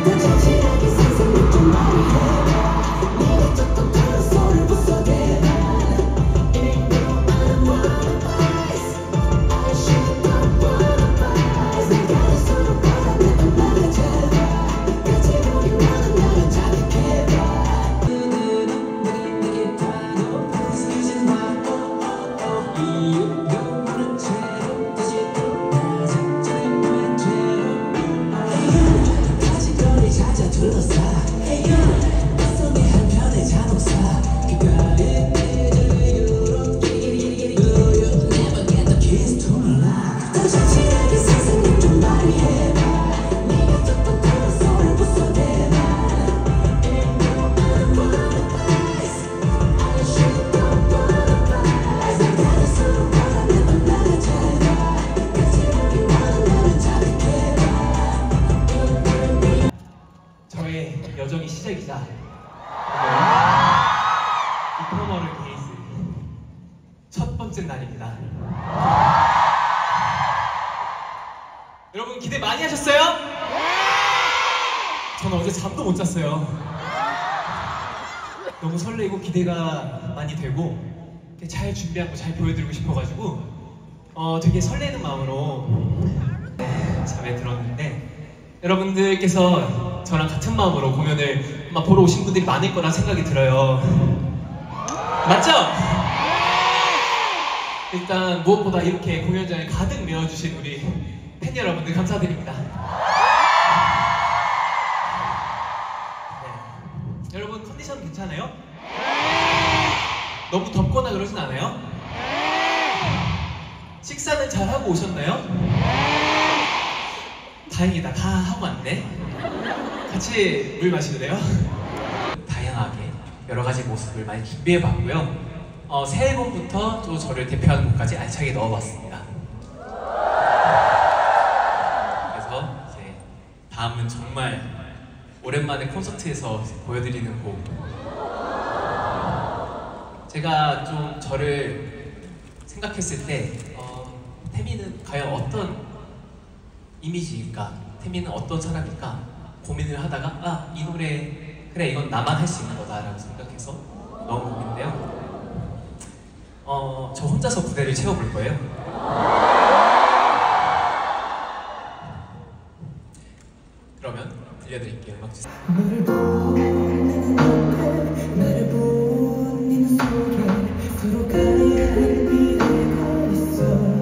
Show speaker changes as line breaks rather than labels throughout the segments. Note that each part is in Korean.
여정이 시작이자 이코너를 케이스 첫 번째 날입니다. 여러분 기대 많이 하셨어요? 저는 어제 잠도 못 잤어요. 너무 설레고 기대가 많이 되고 잘 준비하고 잘 보여드리고 싶어가지고 되게 설레는 마음으로 잠에 들었는데 여러분들께서 저랑 같은 마음으로 공연을 아마 보러 오신 분들이 많을 거라 생각이 들어요. 맞죠? 일단 무엇보다 이렇게 공연장에 가득 메워주신 우리 팬 여러분들 감사드립니다. 네. 여러분 컨디션 괜찮아요? 너무 덥거나 그러진 않아요? 식사는 잘 하고 오셨나요? 다행이다. 다 하고 왔네. 같이 물 마실래요? 다양하게 여러 가지 모습을 많이 준비해봤고요. 새 앨범부터 또 저를 대표하는 곡까지 알차게 넣어봤습니다. 그래서 이제 다음은 정말 오랜만에 콘서트에서 보여드리는 곡. 제가 좀 저를 생각했을 때 태민은 과연 어떤 이미지일까? 태민은 어떤 사람일까? 고민을 하다가 이 노래 그래 이건 나만 할 수 있는 거다라고 생각해서 넣은 곡인데요. 저 혼자서 무대를 채워볼 거예요. 그러면 들려드릴게요. 음악 주세요. 나를 보는 속에 서로 가야 할 미래가 있어.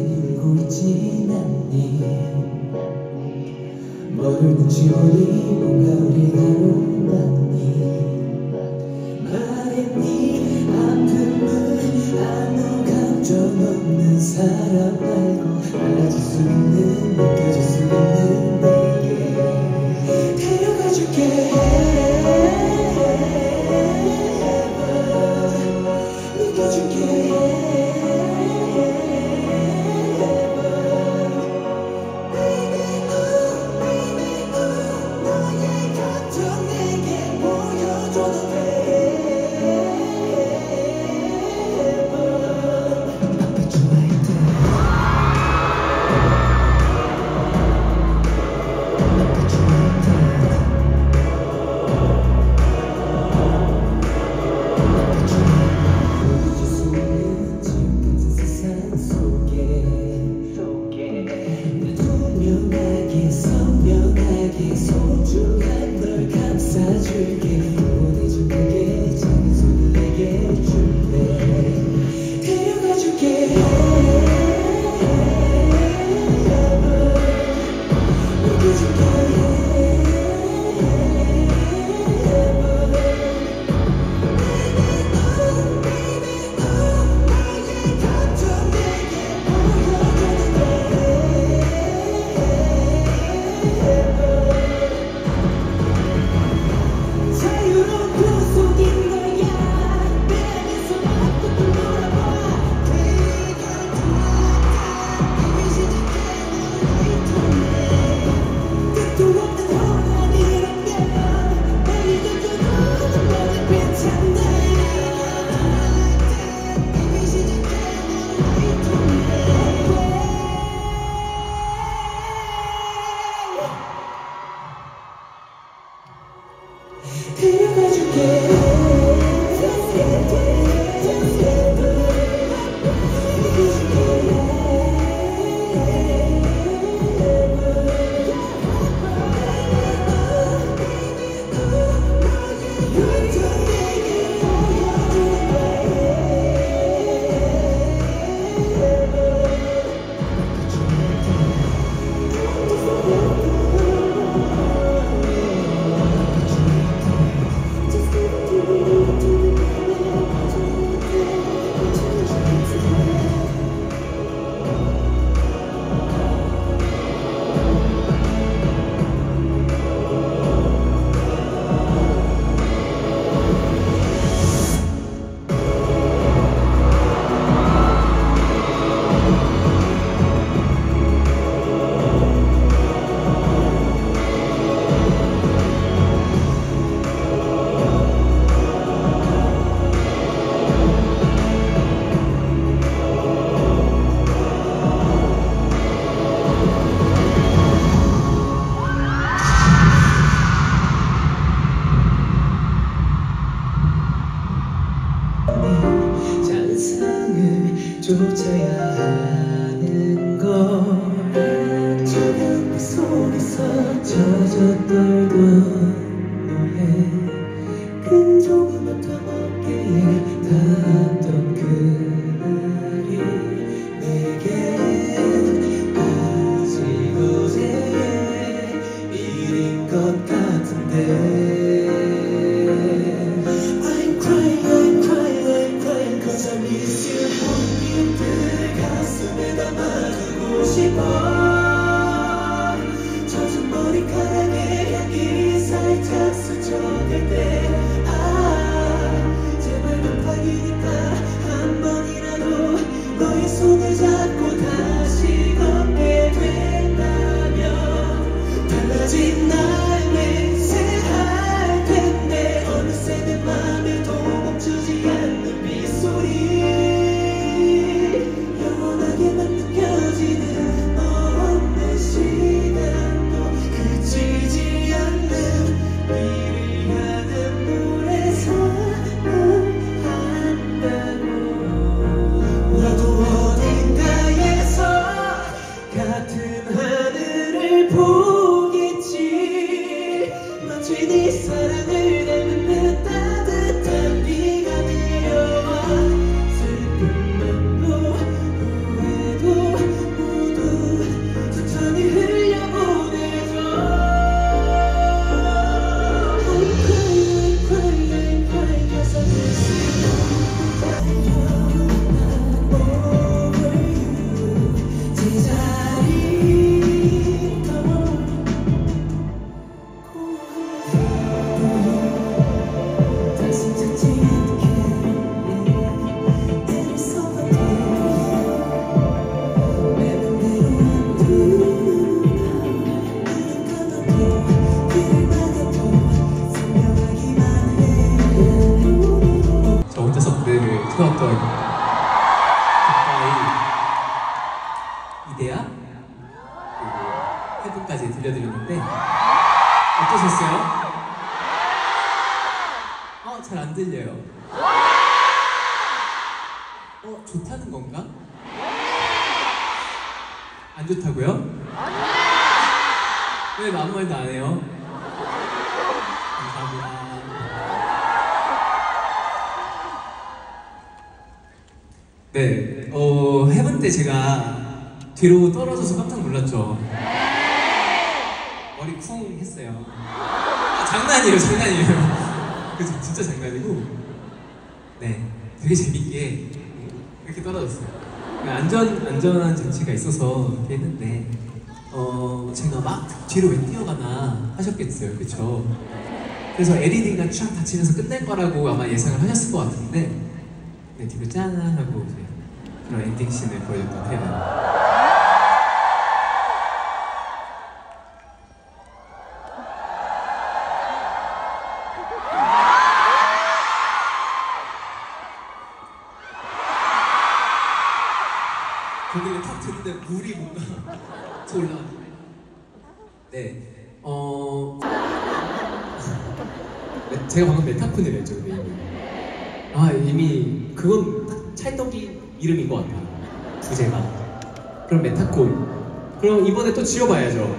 울고 있진 않니? 모르는지 우리 뭔가 우리 다루었니? 말했니? 아픔은 아무 감정 없는 사람 말고 달라질 수 있는 느껴질 수 있는 내게 데려가줄게. 선명하게 소중한 널 감싸줄게. 보내준 그게 작은 손을 내게 줄래. 데려가줄게. 느껴줄게. 쫓아야 하는 걸 차가운 그 속에서 젖어 떨던 너의 큰 종이만 더 어깨에 닿았던 그날이 내겐 아직 어제의 일인 것 같은데 I'm crying, I'm crying, I'm crying cause I miss you. 가슴에 담아두고 싶어. 젖은 머리카락에 제자리 다시 찾지 않게 애를 써봐도 내 맘대로 안 눈을 감아도 귀를 막아도 선명하기만 해.
저 혼자서 무대를 틀었던 가까이 이데아 그리고 헤븐까지 들려드렸는데 어떠셨어요? 잘 안 들려요. 좋다는 건가? 안 좋다고요? 왜 아무 말도 안 해요? 감사합니다. 네, 헤븐 때 제가 뒤로 떨어져서 깜짝 놀랐죠. 머리 쿵 했어요. 장난이에요, 장난이에요. 그죠, 진짜 장난이고, 네, 되게 재밌게 이렇게 떨어졌어요. 안전한 장치가 있어서 이렇게 했는데, 제가 막 뒤로 왜 뛰어가나 하셨겠어요, 그쵸? 그래서 LED가 쫙 닫히면서 끝날 거라고 아마 예상을 하셨을 것 같은데, 네, 뒤로 짠 하고 이제 그런 엔딩 씬을 보여줬던 테마. 거기를 탁 들는데 물이 뭔가 올라. 네, 제가 방금 메타폰을 했죠, 근데 이미 그건 찰떡이 이름인 것 같아요. 부제가. 그럼 메타콘. 그럼 이번에 또 지어봐야죠.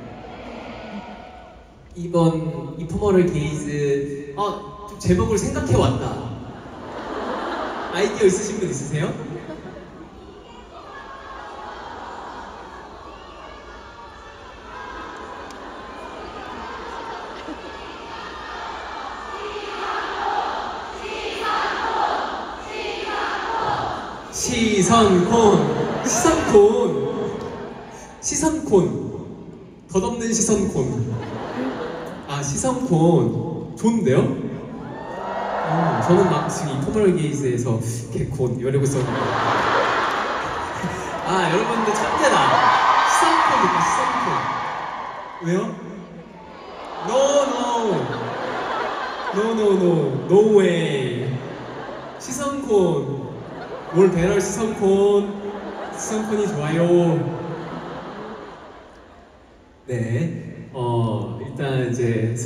이번 이퍼머럴 게이즈 좀 제목을 생각해 왔다. 아이디어 있으신 분 있으세요? 시선콘 덧없는 시선콘. 시선콘 좋은데요? 저는 막 지금 이퍼머럴 게이즈에서 개콘 이러고 있었는데 여러분들 천재다. 시선콘이다. 시선콘. 왜요? No way. 시선콘. 뭘 배럴 시선콘이 좋아요. 네, 일단 이제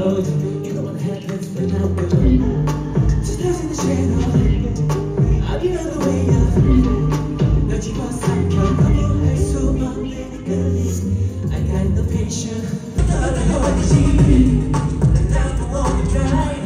road. You know what happens when I go. Just lost in the shadow. I'll be on the way up. 널 집어삼켜 너무 할 수만 내니까. I got no patience. 너를 어디지? 난 나도 wanna drive.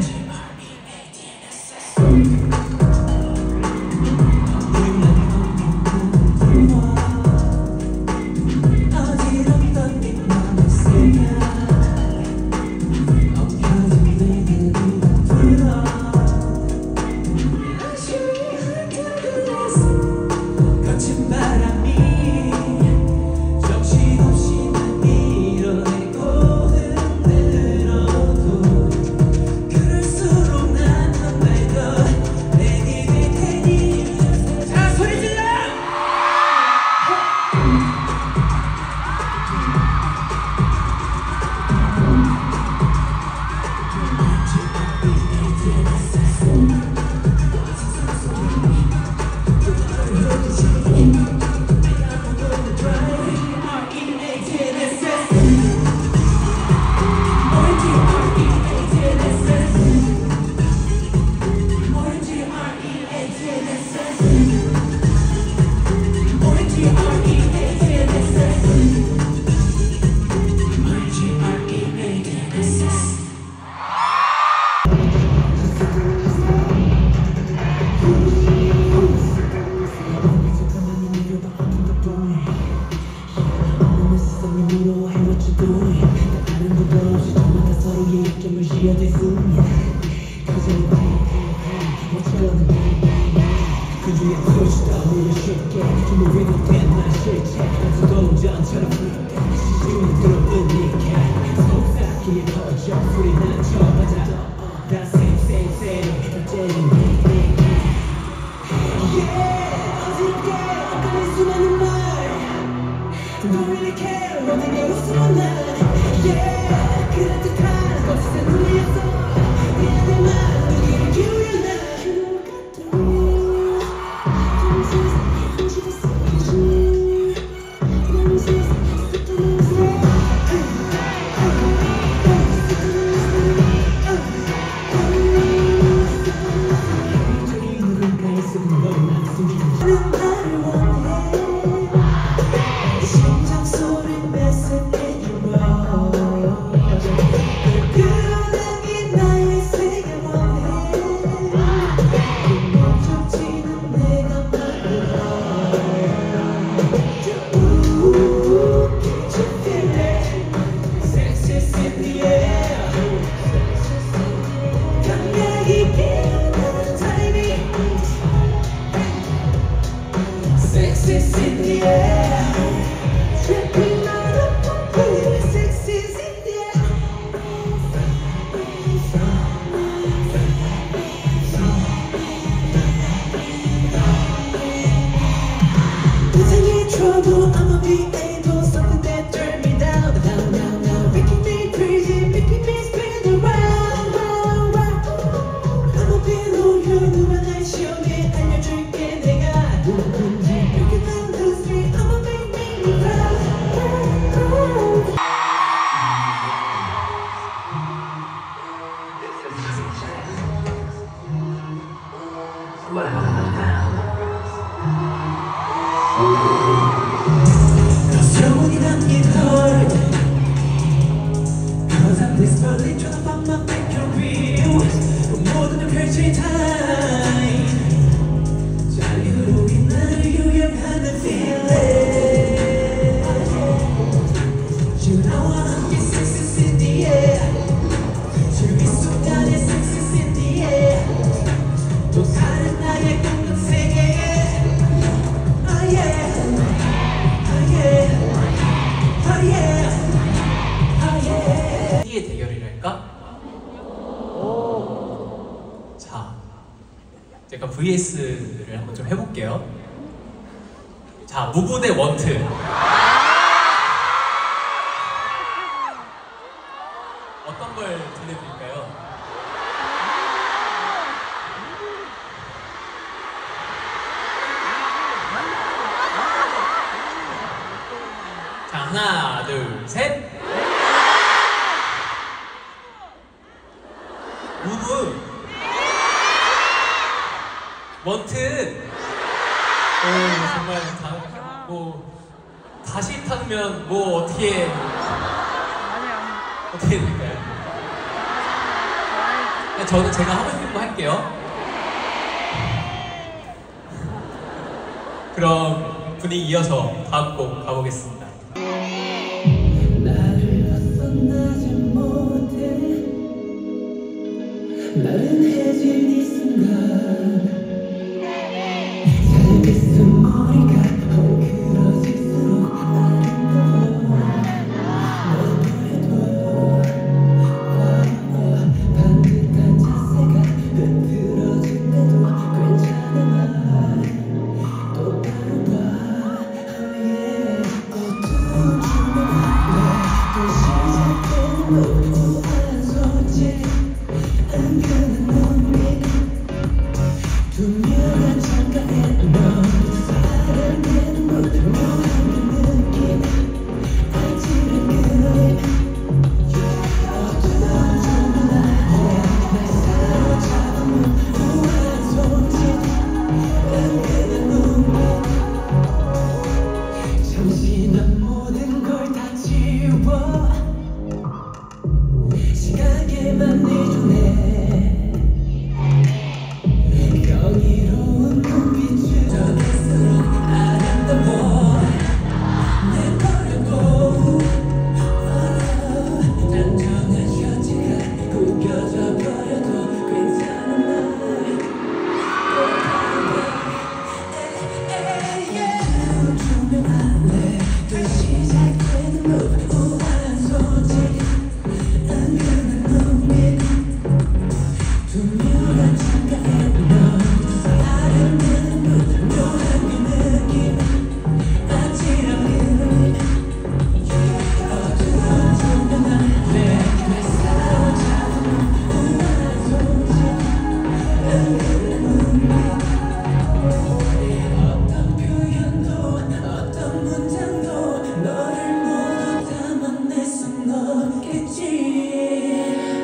제가 VS를 한번 좀 해볼게요. 자, 무부대 원트. 어떤 걸 들려드릴까요? 자, 하나, 둘, 셋. 원트. 정말 다시 타면 어떻게 될까요? 저는 제가 하고 싶은 거 할게요. 그럼 분위기 이어서 다음 곡 가보겠습니다.
나를 벗어나지 못해 나른해진 이 순간 살겠음 머리가 헝클어질수록 아름다워 너무해도 반듯한 자세가 흐트러진데도 괜찮아 날 똑바로 봐 어두운 조명 또 시작된 우아한 소재 은근한 눈빛 투명한 창가에 넌 사랑하는 묘한 느낌 아찔한 그림 어두운 조명 아래 날 사로잡은 우아한 손짓 은근한 눈빛 잠시 난 모든 걸 다 지워 시각에만 내주네 경이로운 눈빛을 전할수록 아름다워 내버려도 단정한 현재가 구겨져 버려도 괜찮은 날 조명 안에 또 시작되는 우아한 소식 은근한 눈빛 투명한 창가에 넌 아름다운 묘한 그 느낌 아찔한 그림 어두운 조명 아래 날 사로잡은 우아한 손짓 은근한 눈빛 어떤 표현도 어떤 문장도 너를 모두 담아낼 순 없겠지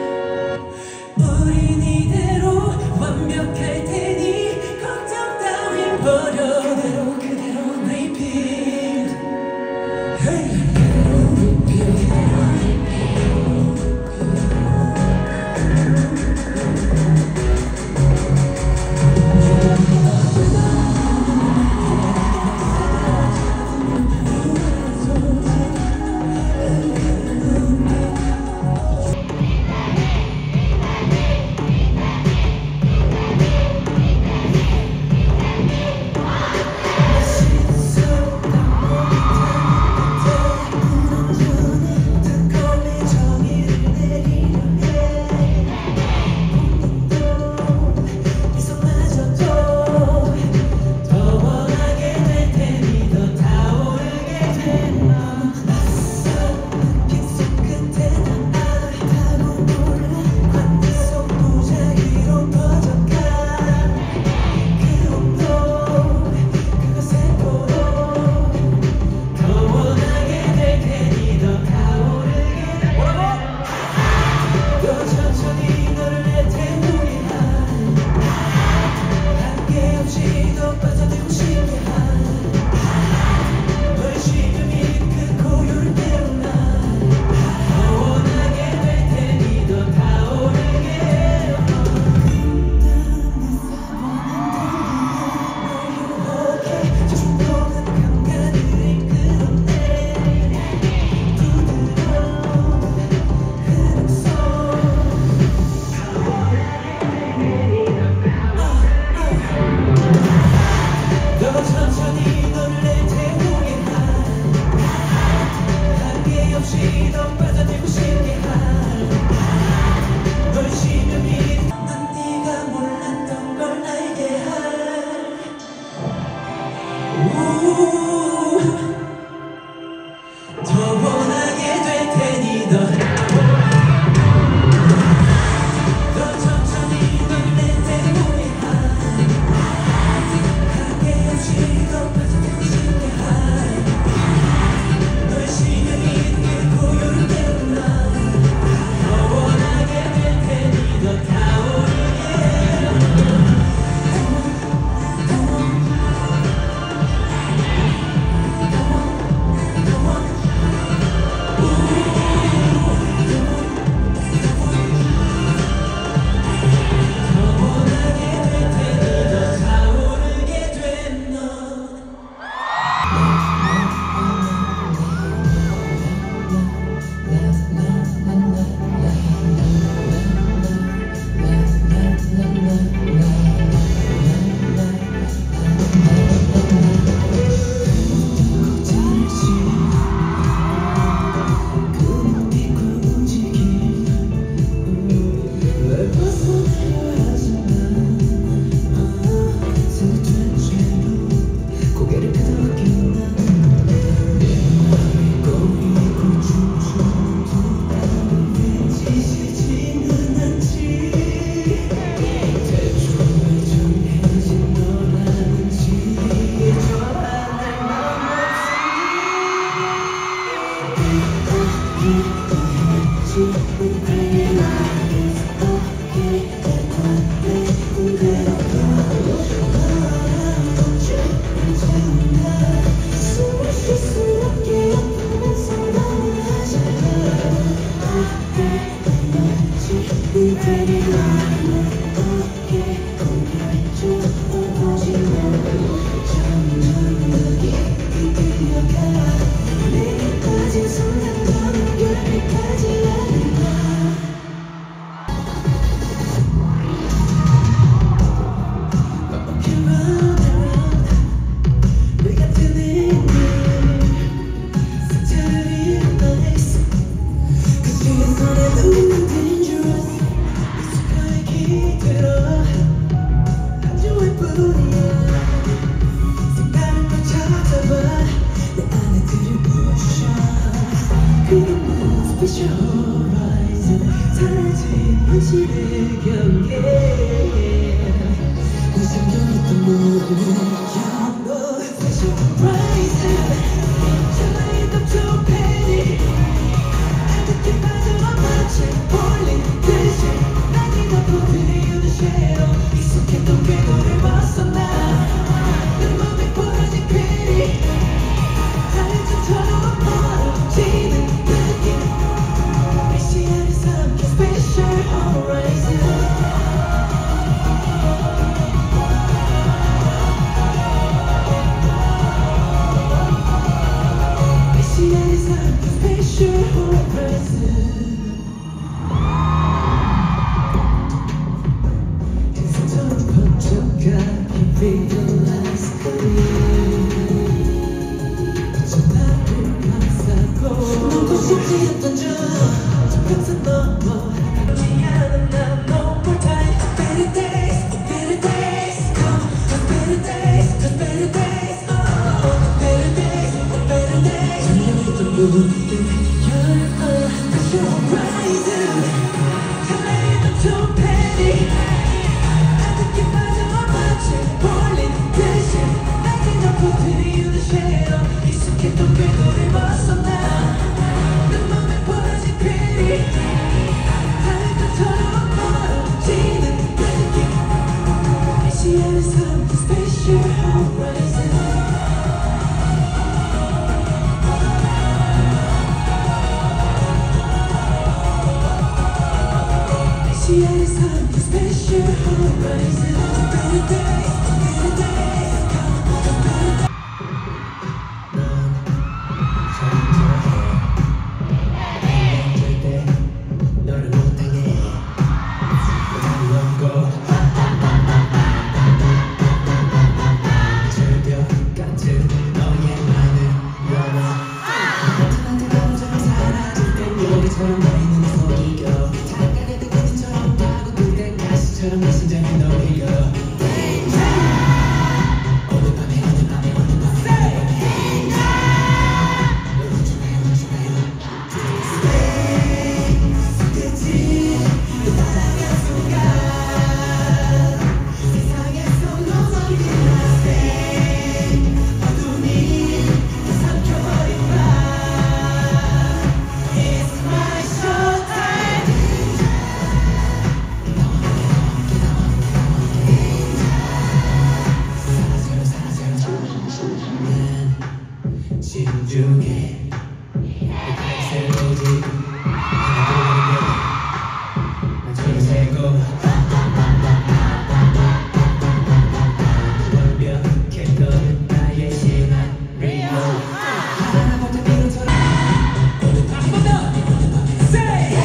우린 이대로 완벽할 테니 걱정 따윈 버려 그대로 repeat 그대로 repeat 그림은 special horizon 사라진 현실의 경계 그 생각했던 모든 영원 special horizon 설레이던 두 펜이 어떻게 빠져와 마치 볼린 듯이 날개가 부드리우는 shadow 익숙했던 궤도를 벗어나 내 맘에 벌어진 괜히 하늘처럼 멀어지는 느낌 이 시야를 삼킨 special horizon 이 시야를 삼킨 special horizon 햇살처럼 번쩍한 visualize 너도 쉽지 않던 저 평생 넘어 오지 않은 난 no more time better days better days come better days better days oh better days better days 설레던 무대 You're a special horizon 설레던 두 펜이 어떻게 빠져와 마치 볼린 듯이 날개가 부드리우는 shadow 익숙했던 궤도를 벗어나 내 맘에 벌어진 괜히 하늘처럼 멀어지는 느낌 이 시야를 삼킨 special horizon 이 시야를 삼킨 special horizon better days better days come better days 절대 너를 못 당해 못하는 없고 절벽 같은 너의 많은 영화 나한테 감정을 사라질 땐 요리처럼 너의 눈에 속이고 다가갈 때 그림처럼 파고들 땐 가시처럼 내 심장이 녹이고 오늘 밤에 진중해 햇살 오지 난 저를 세고 완벽했던 나의 시나리오 하나부터 비로소리 오늘 밤 한 번 더 Say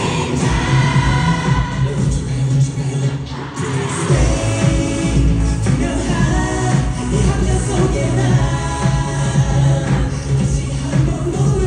투명한 이 함정 속에 난 다시 한번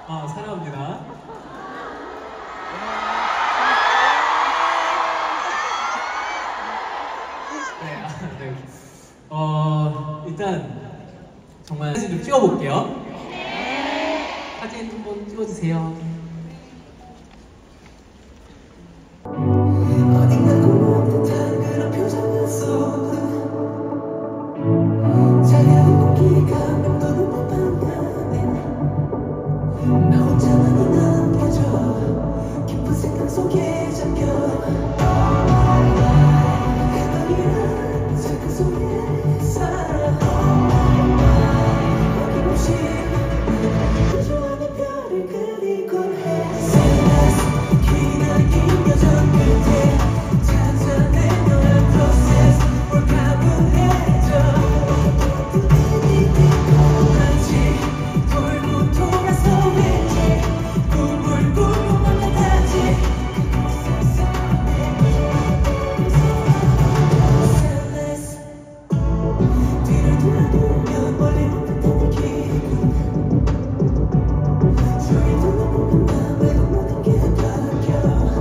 사랑합니다. 네. 일단 정말 사진 좀 찍어볼게요. 사진 한번 찍어주세요.
어딘가 고마운 듯한 그런 표정은 속 차가운 공기가 맴도는 봄밤에 나 혼자만이 남겨져 깊은 생각 속에 잠겨 해방이란 작은 속에 살아 어김없이 우주하는 별을 그리곤 해 기나긴 여정 끝에 찾아낸 너의 process 뭘 가분해져 마치 돌고 돌아서 왠지 꿈을 꾸는 것 같았지 그곳에서 Selfless 뒤를 돌아보면 멀리 보는 듯한 기분 저기 둘러보는 밤에 모든 게 바뀌어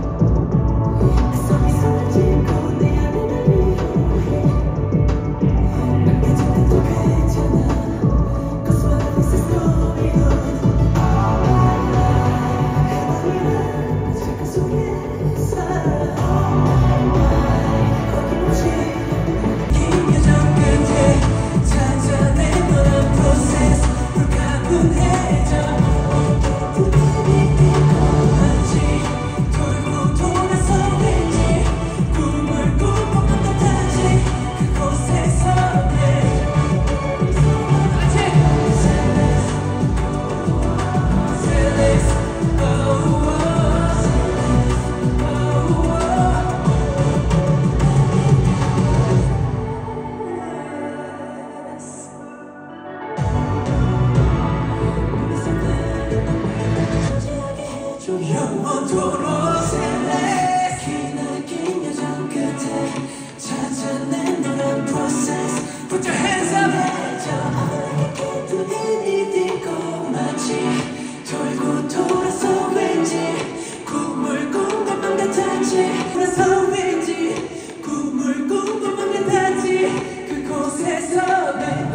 애써 미소를 짓고 내 안에 날 위로해 난 괜찮아도 괜찮아 Cause what I miss is going on 해방이란 작은 속에 살아 어김없이 긴 여정 끝에 찾아낸 너란 process 불가분해져 마치 돌고 돌아서 왠지 꿈을 꾸는 것 같았지 그곳에서 영원토록 select 기나긴 여정 끝에 찾아낸 너란 process Put your hands up 두 눈이 띄고 마치 돌고 돌아서 왠지 꿈을 꾼 것만 같았지 돌아서 왠지 꿈을 꾼 것만 같았지 그곳에서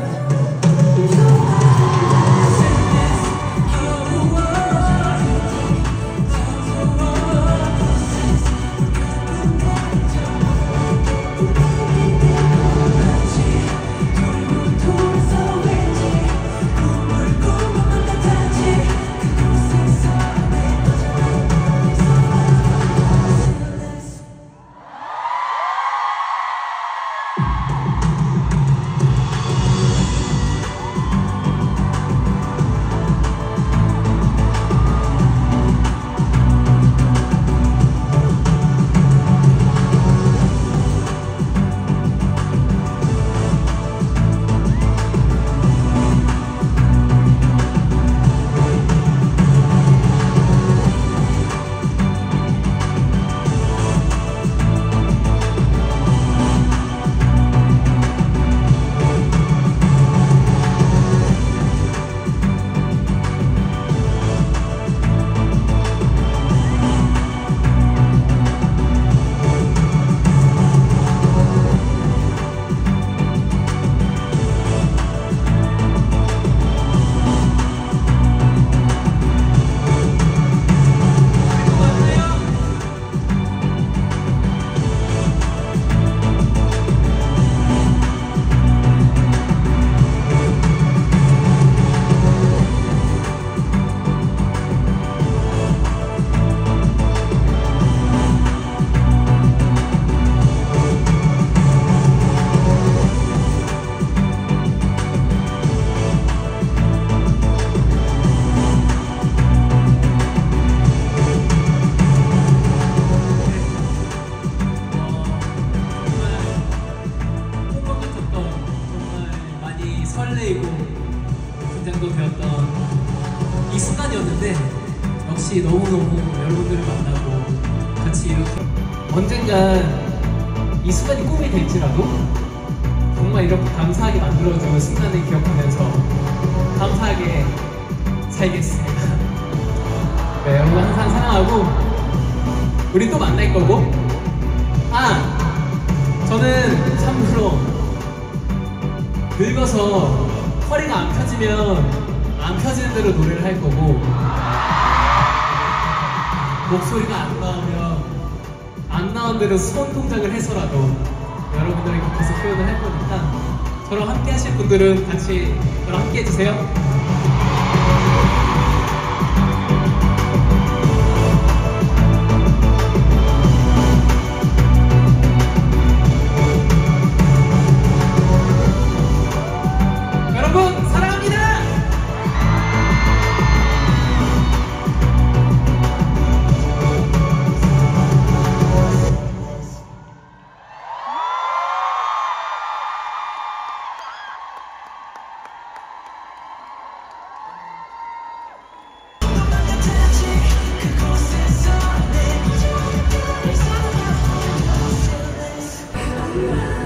설레이고 긴장도 되었던 이 순간이었는데 역시 너무너무 여러분들을 만나고 같이 이렇게 언젠간 이 순간이 꿈이 될지라도 정말 이렇게 감사하게 만들어준 순간을 기억하면서 감사하게 살겠습니다.
네, 여러분 항상 사랑하고 우리 또 만날 거고. 저는 참고로 늙어서 허리가 안 펴지면 안 펴지는 대로 노래를 할 거고, 목소리가 안 나오면 안 나온 대로 손 동작을 해서라도 여러분들에게 계속 표현을 할 거니까 저랑 함께 하실 분들은 같이 저랑 함께 해주세요. 여러분 사랑합니다.
그곳에서 내